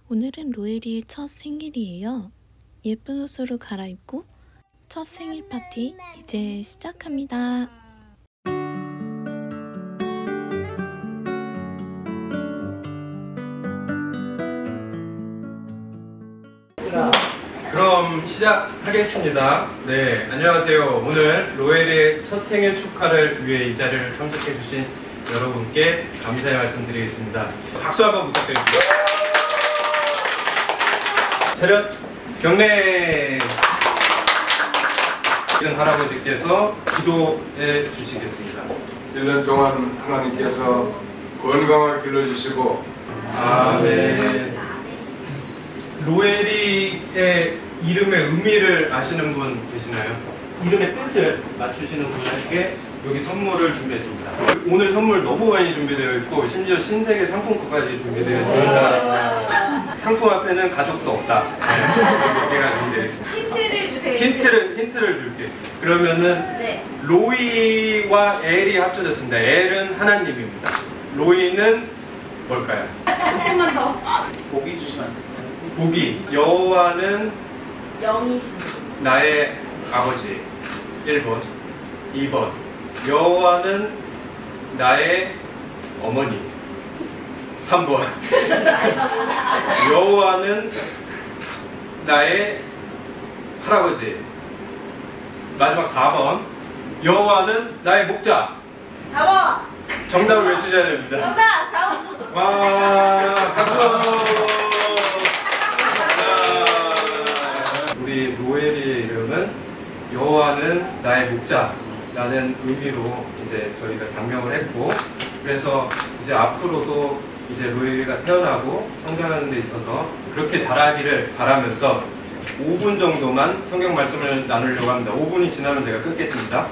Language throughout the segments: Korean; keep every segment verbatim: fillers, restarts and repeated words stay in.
오늘은 로엘이의 첫 생일이에요. 예쁜 옷으로 갈아입고 첫 생일 파티 이제 시작합니다. 그럼 시작하겠습니다. 네, 안녕하세요. 오늘 로엘의 첫 생일 축하를 위해 이 자리를 참석해 주신 여러분께 감사의 말씀 드리겠습니다. 박수 한번 부탁드립니다. 차렷 경례. 이런 할아버지께서 기도해 주시겠습니다. 일 년 동안 하나님께서 건강을 길러주시고 아멘. 로엘이의 이름의 의미를 아시는 분 계시나요? 이름의 뜻을 맞추시는 분에게 여기 선물을 준비했습니다. 오늘 선물 너무 많이 준비되어 있고 심지어 신세계 상품권까지 준비되어 있습니다. 상품 앞에는 가족도 없다. 이렇게가 준비되어 있습니다. 힌트를 주세요. 힌트를 힌트를 줄게. 그러면은 네. 로이와 엘이 합쳐졌습니다. 엘은 하나님입니다. 로이는 뭘까요? 조금만 더. 보기 주시면 안 돼요. 보기. 여호와는 영이신. 나의 아버지. 일 번. 이 번. 여호와는 나의 어머니. 삼 번. 여호와는 나의 할아버지. 마지막 사 번. 여호와는 나의 목자. 사 번. 정답을 외치셔야 됩니다. 정답 사 번. 와, 박수. 우리 로엘이의 이름은 여호와는 나의 목자라는 의미로 이제 저희가 장명을 했고, 그래서 이제 앞으로도 이제 로엘이가 태어나고 성장하는 데 있어서 그렇게 자라기를 바라면서 오 분 정도만 성경 말씀을 나누려고 합니다. 오 분이 지나면 제가 끊겠습니다.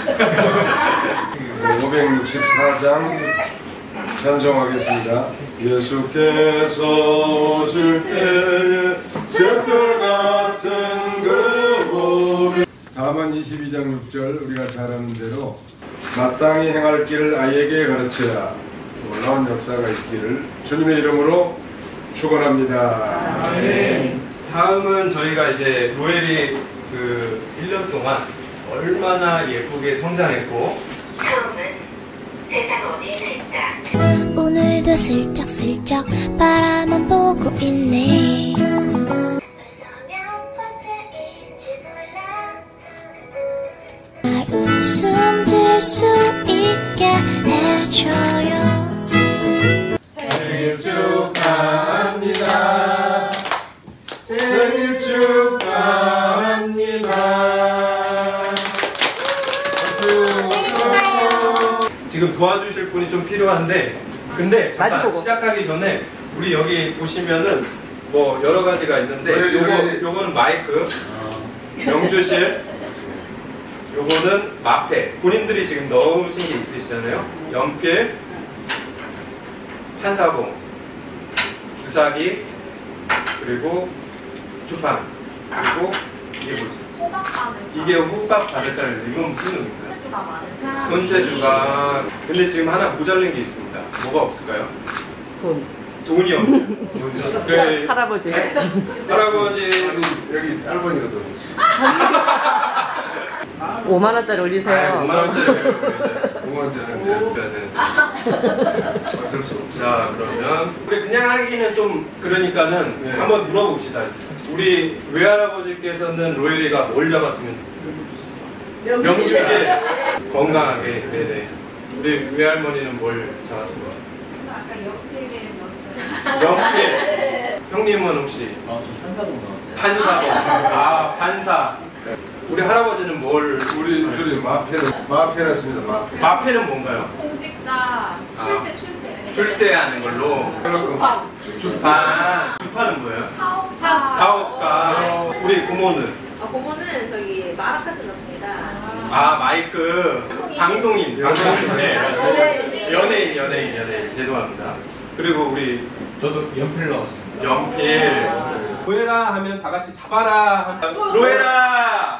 오백육십사 장 찬송하겠습니다. 예수께서 오실 때에 새별 같은 그 봄. 잠언 이십이 장 육 절 우리가 잘 아는 대로 마땅히 행할 길을 아이에게 가르쳐야 놀라운 역사가 있기를 주님의 이름으로 축원합니다. 아멘. 다음은 저희가 이제 로엘이 그 일 년 동안 얼마나 예쁘게 성장했고, 처음은 세상 어디에 있자. 오늘도 슬쩍슬쩍 바라만 보고 있네. 벌써 몇 번째인지 몰라. 날 웃음 질 수 있게 해줘요. 생일 축하합니다. 생일 축하합니다. 지금 도와주실 분이 좀 필요한데, 근데 잠깐 시작하기 전에 우리 여기 보시면은 뭐 여러 가지가 있는데, 요거 요거는 마이크, 명주실, 요거는 마페. 본인들이 지금 넣으신 게 있으시잖아요. 연필, 판사봉, 주사기, 그리고 주판, 그리고 이게 뭐지? 호박 받을 이게 호박 바늘살. 이건 무슨 의미인가요? 수가 많은 사람. 손재주가. 근데 지금 하나 모자른 게 있습니다. 뭐가 없을까요? 돈. 돈이 없네요. 그래, 할아버지. 할아버지. 여기 할머니가 더 있습니다. 오만 원짜리 올리세요. 오만 원짜리 올리세요. 오만 원짜리인데 해야 되는데. 어쩔 수 없죠. 자, 그러면 우리 그냥 하기는 좀 그러니까는 네. 한번 물어봅시다. 우리 외할아버지께서는 로엘이가 뭘 잡았으면 좋겠어요? 명주실. 건강하게. 네네. 우리 외할머니는 뭘 잡았습니까? 아까 연필에 넣었어요. 연필. 형님은 혹시? 아, 저 판사봉 나왔어요. 판사봉. 아, 판사. 우리 할아버지는 뭘? 우리 둘이 마페를 마페였습니다. 마페. 마페는 뭔가요? 공직자 출세 출세. 출세하는 걸로. 주판. 주판. 주판은 뭐예요? 사업가. 사업가. 우리 고모는? 아, 고모는 저기 마라카스 넣습니다. 아, 마이크. 방송인. 방송인. 네. 연예인. 연예인, 연예인, 연예인. 죄송합니다. 그리고 우리 저도 연필 나왔습니다. 연필. 로에라 하면 다 같이 잡아라. 로에라!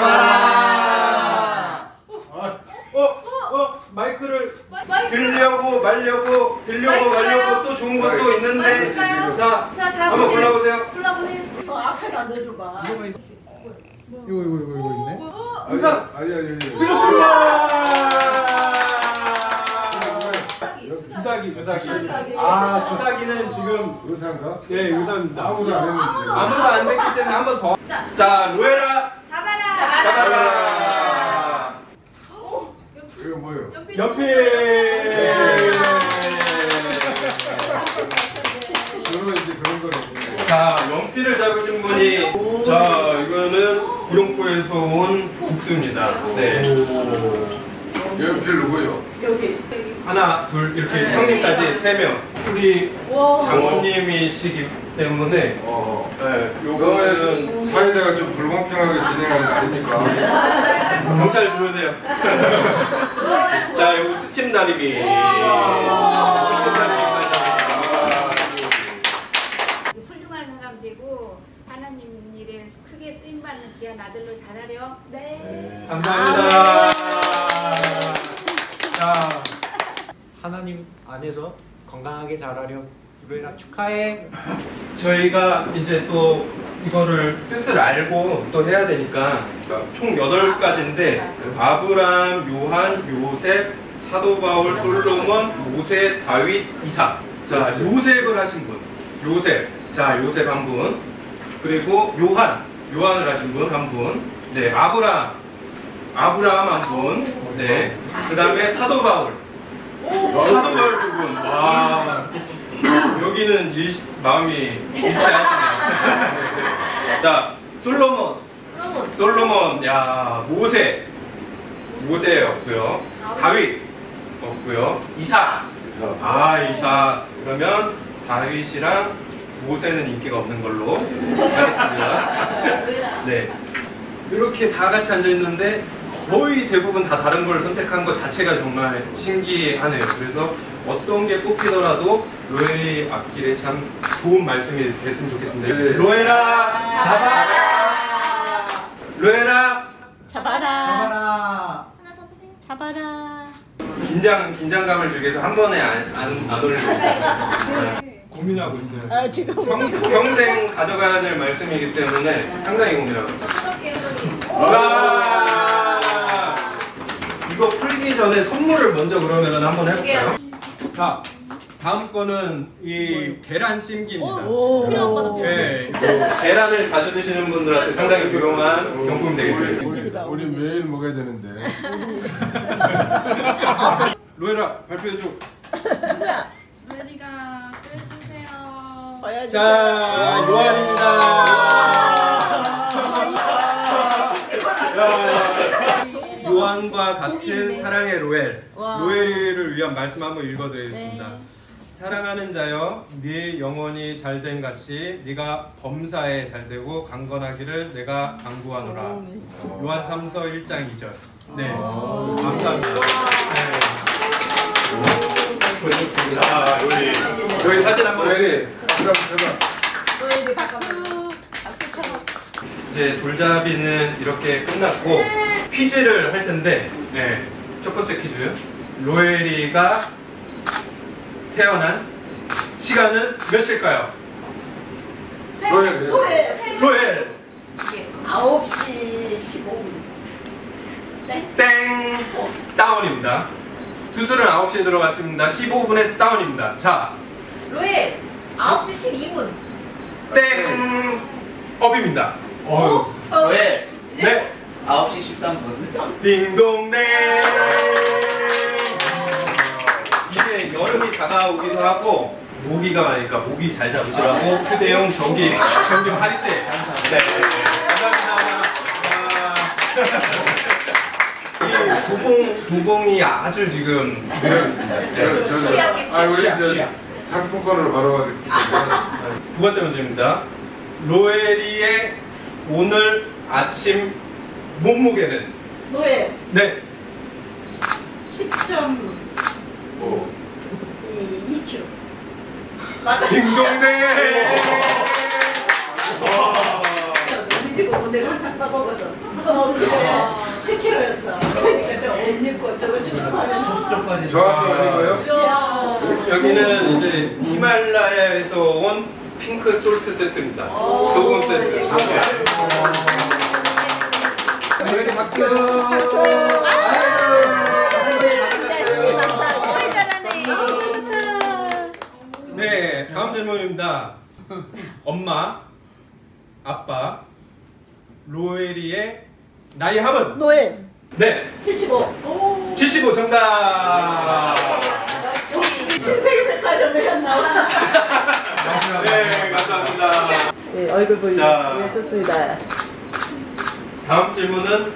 잡아라! 어, 어, 마이크를 마이크. 들려고 말려고, 들려고 마이크요? 말려고 또 좋은 것도 있는데. 마이크요? 자, 자, 잡아. 한번 골라보세요. 골라보세요. 어, 앞에다 넣어줘봐. 이거 이거 이거 이거 이거 있네. 우상! 아니 아니 아니. 주사기, 주사기. 주사기. 아, 주사기는 지금 의사인가? 예, 의사입니다. 아무도 안 했는데. 아무도 안 됐기 때문에 한 번 더. 자. 자, 로에라 잡아라. 잡아라. 이거 뭐예요? 연필. 그러면 이제 그런 거네. 자, 연필을 잡으신 분이 자, 이거는 구룡포에서 온 국수입니다. 네. 연필 누구요? 여기. 하나, 둘, 이렇게 형님까지 세 명. 우리 장모님이시기 때문에 어. 네, 요거는 요거는 사회자가 좀 불공평하게 진행하는 거 아닙니까? 경찰 부르세요. 자, 요거 스팀 다리미. 스팀 다리미 훌륭한 사람 되고 하나님 일에 크게 쓰임받는 귀한 아들로 자라렴. 네. 감사합니다. 자, 하나님 안에서 건강하게 자라렴. 이번에 축하해. 저희가 이제 또 이거를 뜻을 알고 또 해야 되니까 총 여덟 가지인데 아브람, 요한, 요셉, 사도 바울, 솔로몬, 모세, 다윗, 이삭. 자, 요셉을 하신 분. 요셉. 자, 요셉 한 분. 그리고 요한. 요한을 하신 분 한 분. 네, 아브람. 아브라함 한 분. 네. 그 다음에 사도 바울. 사도 바울 두 분. 와. 여기는 일, 마음이 일치하시네요. 자, 솔로몬. 솔로몬. 야, 모세. 모세 없고요. 다윗 없고요. 이삭. 아, 이삭. 그러면 다윗이랑 모세는 인기가 없는 걸로 하겠습니다. 네. 이렇게 다 같이 앉아 있는데 거의 대부분 다 다른 걸 선택한 것 자체가 정말 신기하네요. 그래서 어떤 게 뽑히더라도 로엘이 앞길에 참 좋은 말씀이 됐으면 좋겠습니다. 네. 로엘아 잡아라. 로엘아 잡아라. 잡아라. 하나 잡으세요. 잡아라. 긴장 긴장감을 주기 위해서 한 번에 안 안 안 올리고 있어요. 네. 고민하고 있어요. 아, 지금 평, 평생 가져가야 될 말씀이기 때문에 상당히 고민하고 있어요. 무섭게 와! 이거 풀기 전에 선물을 먼저 그러면 한번 해볼까요? 자, 다음 거는 이 계란찜기입니다. 오. 필요한 거다. 네, 이거 계란을 자주 드시는 분들한테 상당히 유용한 경품이 되겠습니다. 우리, 우리 매일 먹어야 되는데. 로에라 발표해줘. 로엘이가 빼주세요. 봐야지. 자, 요한입니다. 요한과 같은 사랑의 로엘. 로엘을 위한 말씀 한번 읽어드리겠습니다. 네. 사랑하는 자여, 네 영혼이 잘됨 같이 네가 범사에 잘되고 강건하기를 내가 간구하노라. 요한 삼서 일 장 이 절. 네, 감사합니다. 네. 자, 여기 여기 사진 한번. 로엘이 그럼 제가 너희들 박수. 박수 쳐. 이제 돌잡이는 이렇게 끝났고 퀴즈를 할 텐데, 네, 첫 번째 퀴즈. 로엘이가 태어난 시간은 몇 시일까요? 로엘. 노래. 로엘 아홉 시 십오 분. 땡 다운입니다. 수술은 아홉 시에 들어갔습니다. 십오 분에서 다운입니다. 자, 로엘 아홉 시 십이 분. 땡 업입니다. 어휴. 왜? 네, 아홉 시 십삼 분. 딩동댕. 이제 여름이 다가오기도 하고 모기가 많으니까 모기 잘 잡으시라고 휴대용 전기 전기 파리채. 네, 감사합니다. 이 도봉 도봉이 아주 지금 늘어있습니다. 저, 저는 취약해, 아 우리 취약, 저 취약. 상품권을 바로 받을게요. 두 번째 문제입니다. 로엘이의 오늘 아침 몸무게는? 노래. 네, 십 점 오. 이 킬로그램. 맞아. 딩동댕. 우리 집 오면 내가 항상 떠보거든. 어, 근데 십 킬로그램였어. 그러니까 저 옷 입고 저거 추천하면 소수점까지. 정확히 아닌 거예요? 야. 여기는 이제 히말라야에서 온 핑크 솔트 세트입니다. 소금 세트. 로엘이 박수. 박수. 네, 다음 질문입니다. 엄마, 아빠, 로엘이의 나이 합은? 노엘 네. 칠십오. 칠십오 정답. 신세계백화점에 나와. 네, 감사합니다. 네, 얼굴 보이고 자. 네, 좋습니다. 다음 질문은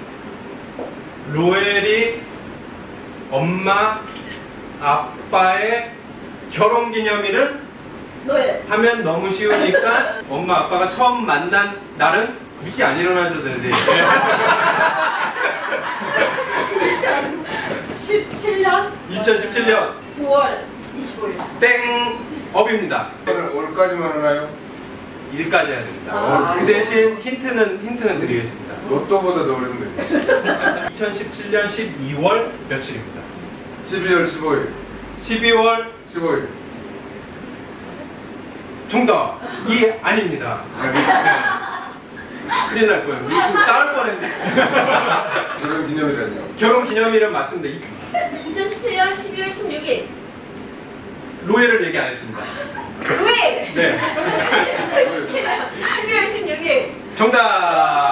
로엘이 엄마, 아빠의 결혼기념일은? 노엘 하면 너무 쉬우니까 엄마, 아빠가 처음 만난 날은 굳이 안 일어나셔도 되는데. 이천십칠 년 이천십칠 년 구월 이십오일. 땡 업입니다. 올까지만 하나요? 일까지 해야 됩니다. 아. 그 대신 힌트는 힌트는 드리겠습니다. 로또보다 더 어려운 거예요. 이천십칠 년 십이월 며칠입니다. 십이월 십오일. 십이월 십오일. 정답! 이 아닙니다. 네. 큰일 날 뻔했어요. 우리 지금 싸울 뻔했는데. 결혼 기념일은요? 결혼 기념일은 맞습니다. 이천십칠 년 십이월 십육일. 로엘을 얘기 안 했습니다. 로엘. 네. 이천십칠 년 십이월 십육일. 정답!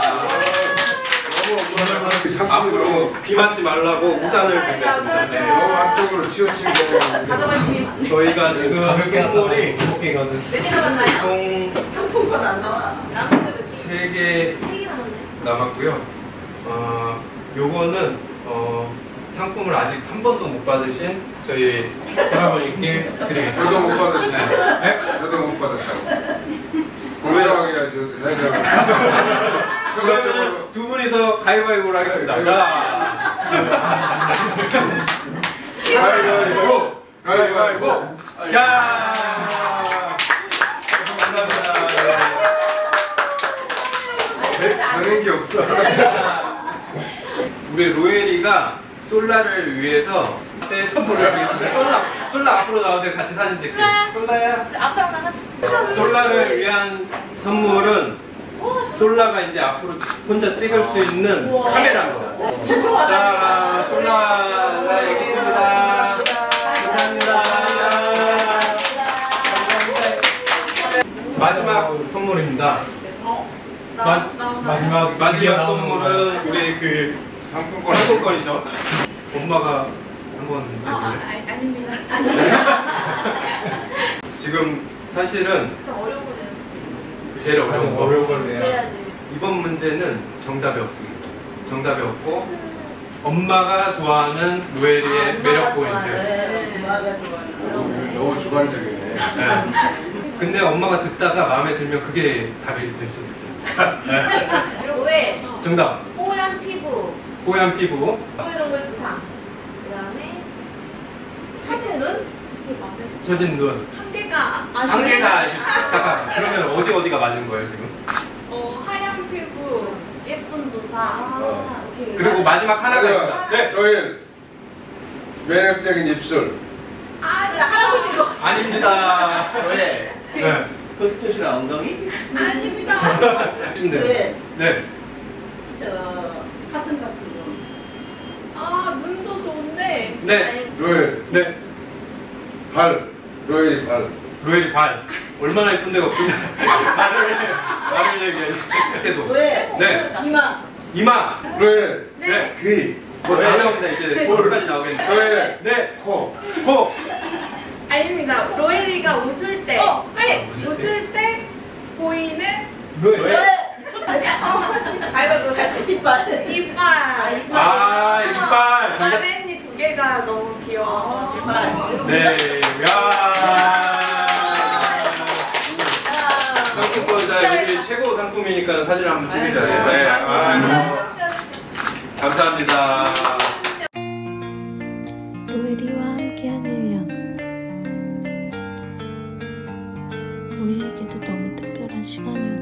너무 앞으로 비 맞지 말라고 우산을 준비했습니다. 네. 너무 앞쪽으로 치우치고. 가져간 팀. 저희가 지금 선물이 몇 개 남았나요? 총 상품권 안 나와. 남은 거 세 개 세 개 남았네. 남았고요. 어, 요거는 어, 상품을 아직 한 번도 못 받으신 저희 할아버님께 드리겠습니다. 저도 못 받으시나요? 네? 저도 못 받았다고. 공정하게 해야지 어떻게 사회자가. 그러면 두 분이서 가위바위보를 하겠습니다. 네, 자, 가위바위보! 가위바위보! 야! 감사합니다. 되는 게 없어. 우리 로엘이가 솔라를 위해서 때 선물을 드리겠습니다. 솔라, 솔라 앞으로 나오세요. 같이 사진 찍게요. 솔라야. 앞으로 나가자. 솔라를 위한 선물은 솔라가 이제 앞으로 혼자 찍을 수 있는 카메라입니다. 자, 솔라 여기 있습니다. 감사합니다. 마지막 선물입니다. 마, 마지막 마지막 선물은 우리 그 상품권. 상품권이죠. 엄마가 한번 아, 해볼래? 아, 아닙니다. 아닙니다. 지금 사실은 좀 어려운 거 내야지. 제일 어려운 거. 어려운 걸 내야. 그래야지. 이번 문제는 정답이 없습니다. 정답이 없고 엄마가 좋아하는 로엘이의 아, 매력 엄마가 포인트. 좋아하는. 엄마가 좋아하는. 너무 주관적이네. 네. 근데 엄마가 듣다가 마음에 들면 그게 답이 될 수도 있어요. 그리고 왜? 정답. 뽀얀 피부. 뽀얀 피부. 동글동글 두상. 그 다음에 처진 눈. 이게 맞네. 처진 눈. 한 개가 아쉽네. 한 개가 아쉽. 잠깐. 그러면 어디 어디가 맞은 거예요 지금? 어, 하얀 피부, 예쁜 두상. 아, 오케이. 그리고 마지막 하나가 있습니다. 네. 로엘. 매력적인 입술. 아, 이거 할아버지 거 같아. 아닙니다. 왜? 네. 토끼토시랑 엉덩이? 아닙니다. 네. 왜? 네. 저 사슴 같은 거. 아, 눈도 좋은데. 네. 로엘. 네. 발. 로엘이 발. 로엘이 발. 얼마나 예쁜 데가 없습니다. 말을 말을 얘기해. 그때도. 왜? 네. 이마. 이마. 로엘. 네. 귀. 뭐 다 나옵니다. 이제 볼까지 나오겠네. 로엘. 네. 코. 코. 아닙니다. 로엘이가 웃을 때, 어, 왜? 웃을 때 보이는 로엘. 가위바위보. 이빨. 이빨. 아, 이빨. 정답. 바렌이 두 개가 너무 귀여워가지고. 이빨. 네. 야. 상품권 자 우리 최고 상품이니까 사진 한번 찍으자. 네. 아, 감사합니다. 로엘이와 함께한 일 년. 우리에게도 너무 특별한 시간이었어요.